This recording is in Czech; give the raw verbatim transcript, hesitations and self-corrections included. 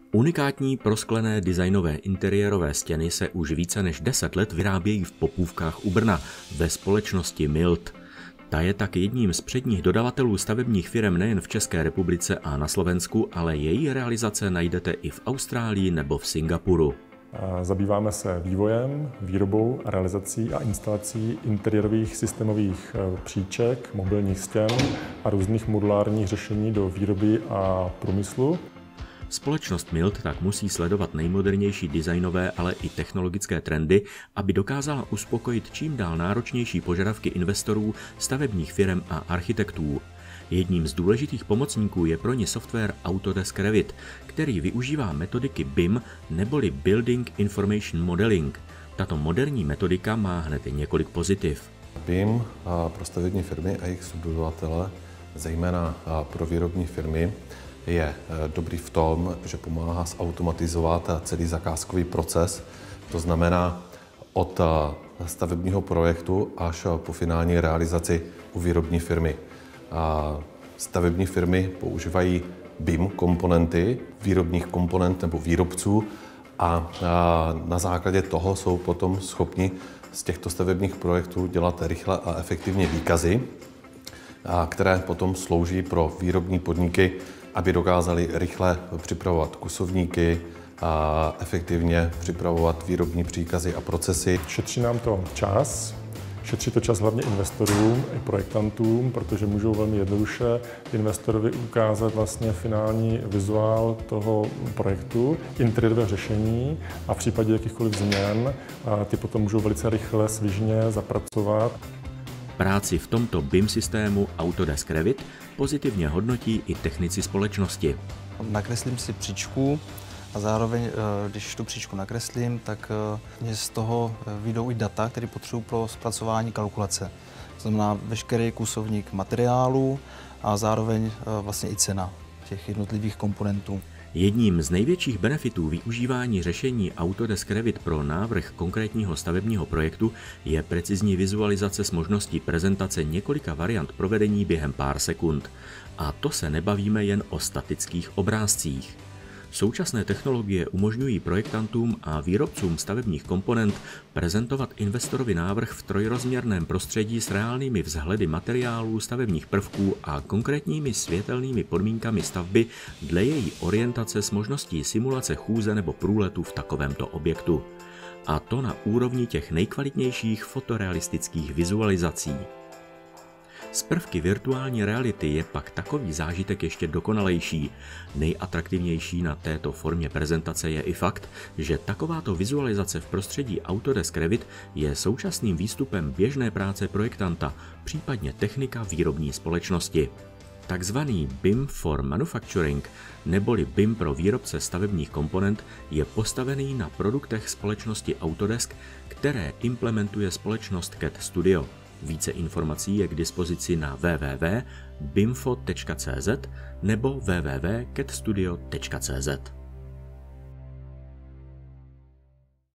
Unikátní prosklené designové interiérové stěny se už více než deset let vyrábějí v Popůvkách u Brna ve společnosti Milt. Ta je tak jedním z předních dodavatelů stavebních firem nejen v České republice a na Slovensku, ale její realizace najdete i v Austrálii nebo v Singapuru. Zabýváme se vývojem, výrobou, realizací a instalací interiérových systémových příček, mobilních stěn a různých modulárních řešení do výroby a průmyslu. Společnost Milt tak musí sledovat nejmodernější designové, ale i technologické trendy, aby dokázala uspokojit čím dál náročnější požadavky investorů, stavebních firem a architektů. Jedním z důležitých pomocníků je pro ně software Autodesk Revit, který využívá metodiky B I M neboli Building Information Modeling. Tato moderní metodika má hned několik pozitiv. B I M pro stavební firmy a jejich subdodavatele, zejména pro výrobní firmy, je dobrý v tom, že pomáhá zautomatizovat celý zakázkový proces. To znamená od stavebního projektu až po finální realizaci u výrobní firmy. Stavební firmy používají B I M komponenty, výrobních komponent nebo výrobců a na základě toho jsou potom schopni z těchto stavebních projektů dělat rychle a efektivně výkazy, které potom slouží pro výrobní podniky, aby dokázali rychle připravovat kusovníky a efektivně připravovat výrobní příkazy a procesy. Šetří nám to čas, šetří to čas hlavně investorům i projektantům, protože můžou velmi jednoduše investorovi ukázat vlastně finální vizuál toho projektu, interiérové řešení a v případě jakýchkoliv změn ty potom můžou velice rychle, svižně zapracovat. Práci v tomto B I M systému Autodesk Revit pozitivně hodnotí i technici společnosti. Nakreslím si příčku a zároveň, když tu příčku nakreslím, tak mě z toho vyjdou i data, které potřebuji pro zpracování kalkulace. To znamená veškerý kusovník materiálu a zároveň vlastně i cena těch jednotlivých komponentů. Jedním z největších benefitů využívání řešení Autodesk Revit pro návrh konkrétního stavebního projektu je precizní vizualizace s možností prezentace několika variant provedení během pár sekund. A to se nebavíme jen o statických obrázcích. Současné technologie umožňují projektantům a výrobcům stavebních komponent prezentovat investorovi návrh v trojrozměrném prostředí s reálnými vzhledy materiálů, stavebních prvků a konkrétními světelnými podmínkami stavby dle její orientace s možností simulace chůze nebo průletu v takovémto objektu. A to na úrovni těch nejkvalitnějších fotorealistických vizualizací. Z prvky virtuální reality je pak takový zážitek ještě dokonalejší. Nejatraktivnější na této formě prezentace je i fakt, že takováto vizualizace v prostředí Autodesk Revit je současným výstupem běžné práce projektanta, případně technika výrobní společnosti. Takzvaný B I M for Manufacturing, neboli B I M pro výrobce stavebních komponent, je postavený na produktech společnosti Autodesk, které implementuje společnost C A D Studio. Více informací je k dispozici na w w w tečka bimfo tečka c z nebo w w w tečka cat studio tečka c z.